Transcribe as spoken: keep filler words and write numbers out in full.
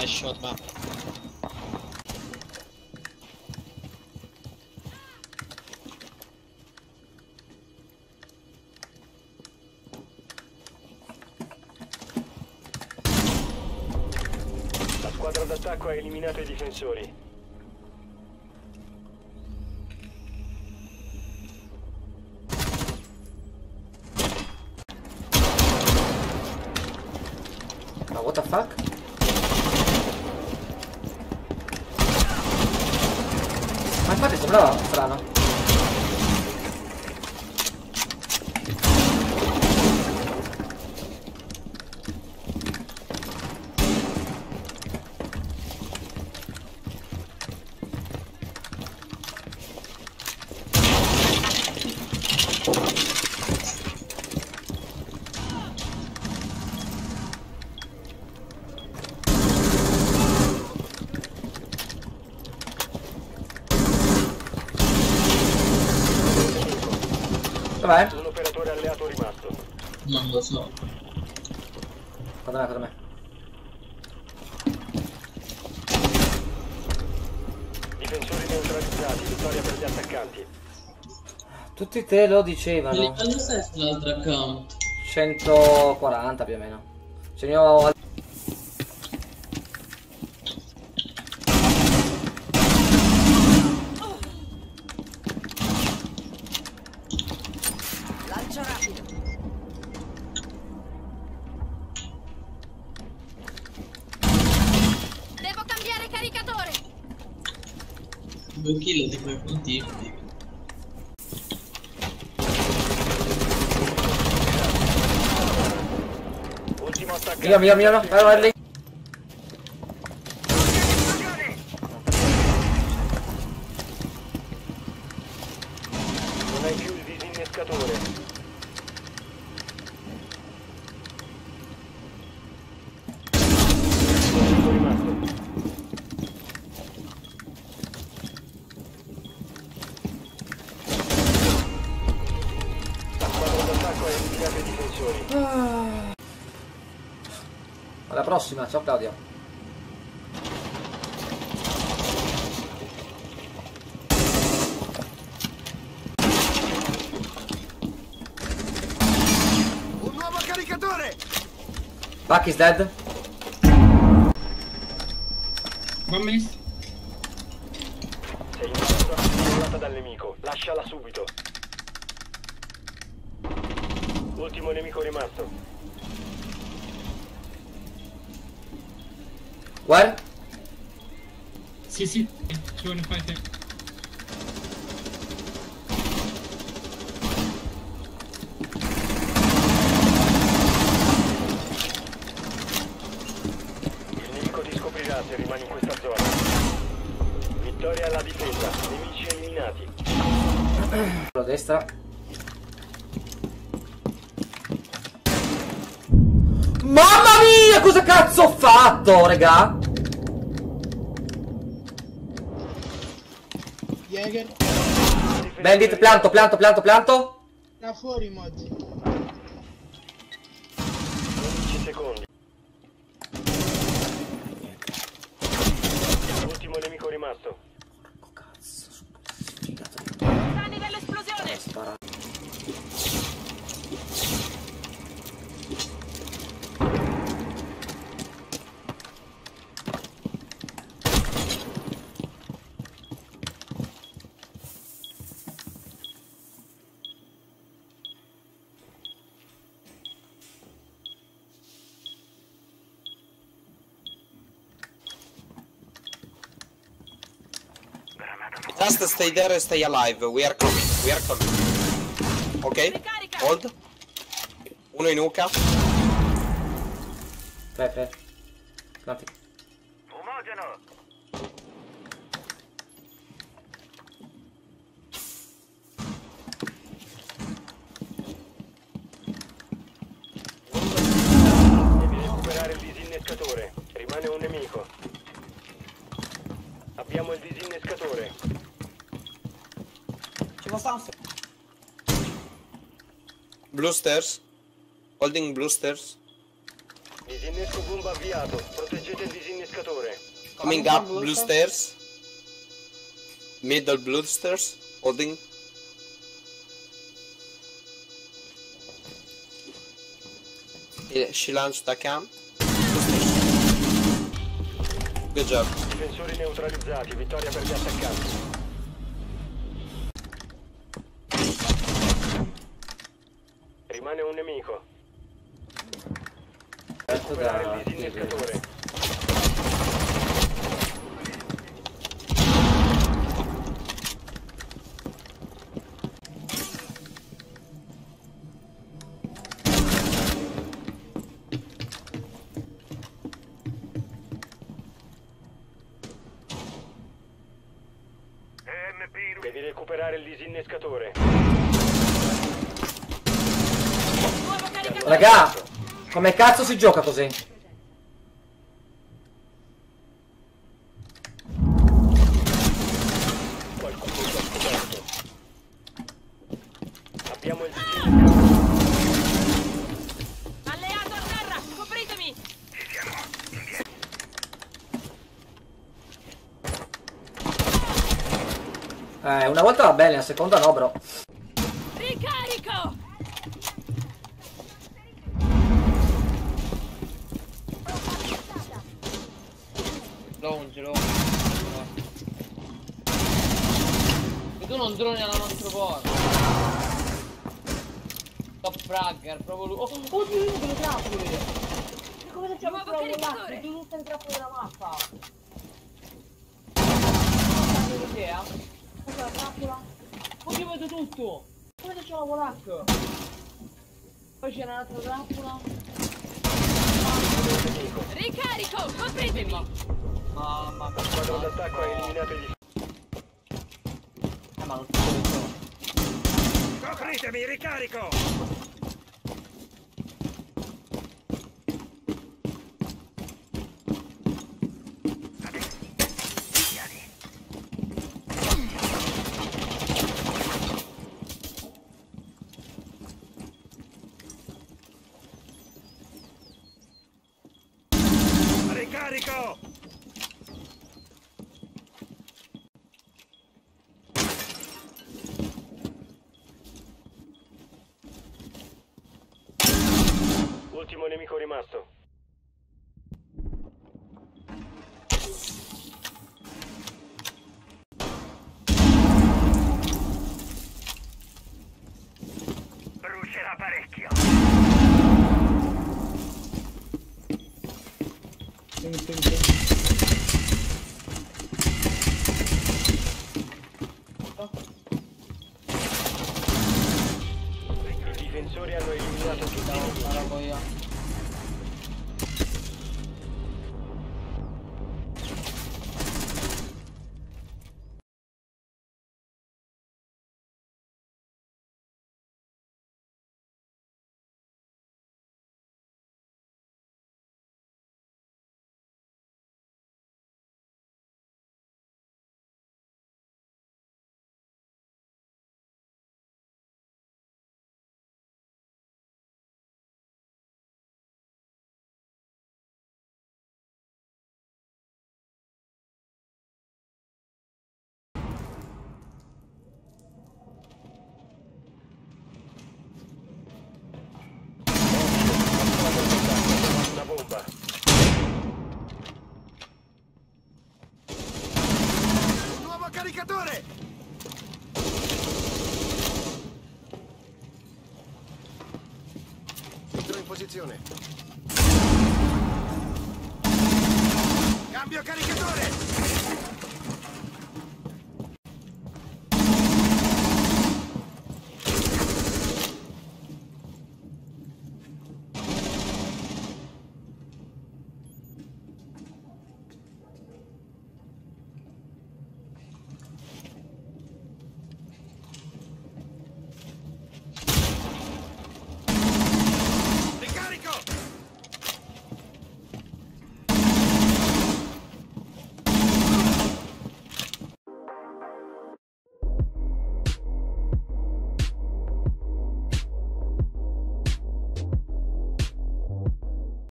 Nice shot, man. La squadra d'attacco ha eliminato i difensori. Ma what the fuck? Ma infatti sembrava strano. Dov'è? Un operatore alleato rimasto. Non lo so. Guarda me, guarda me. Difensori neutralizzati, vittoria per gli attaccanti. Tutti te lo Che dicevano. livello sei sull'altro account? centoquaranta più o meno. C'è il mio... Lancio rapido. Devo cambiare caricatore. Due kill di quei punti. Ultimo attaccante. Mio, mio, mio, no. Vai, vai lì. Non hai più il disinnescatore. Nemico rimasto. La squadra d'attacco ha eliminato i difensori. Alla prossima, ciao Claudio. Un nuovo caricatore! Buck is dead. Ma messo. Sei in zona controllata dal nemico. Lasciala subito. Ultimo nemico rimasto. Where? Sì, sì, ci vuole fare te. Il nemico ti scoprirà se rimani in questa zona. Vittoria alla difesa. Nemici eliminati. A destra. Mamma mia, cosa cazzo ho fatto, raga? Jäger, Bandit, pianto, pianto, pianto, pianto. da fuori Mozzi. undici secondi. Ultimo nemico rimasto. Oh cazzo, sfigato di Danni dell'esplosione. spara. Just stay there and stay alive. We are coming. We are coming. Ok? Ricarica. Hold. Uno in nuca. Fe, fe. Planti. Fumogeno. Devi recuperare il disinnescatore. Rimane un nemico. Abbiamo il disinnescatore. Blue stairs. Holding blue stairs. Disinnesco bomba avviato. Proteggete il disinnescatore. disinnescatore. Coming up, blue stairs. Middle blue stairs. Holding. Eh, She launched the cam. Good job. Difensori neutralizzati, vittoria per gli attaccanti. Rimane un nemico. Recuperare il disinnescatore. Devi recuperare il disinnescatore. Nuovo caricatore. Raga, come cazzo si gioca così? Qualcuno sta scoperto. Abbiamo il disinnescatore. Alleato a terra, copritemi. Eh, una volta va bene, la seconda no, bro. Ricarico. Launch, launch. E tu non droni alla nostra porta. Top fragger, proprio lui. Oh, oddio, io devo trappole. Come se c'è Nuovo proprio un caricatore. lato, tu tutte le trappole della mappa. Non so l'idea. Questa è la trappola. Poi io vedo tutto. Come se c'è la polacca. Poi c'era un'altra trappola. Ricarico, copritemi. Mamma mia. La squadra d'attacco ha eliminato gli... Eh, ma non so dove sono. Copritemi, ricarico! Ricarico! Ultimo nemico rimasto. Brucerà parecchio. I difensori hanno eliminato tutti i nemici. Ora poi io. Una bomba. Un nuovo caricatore! Entro in posizione. Cambio caricatore!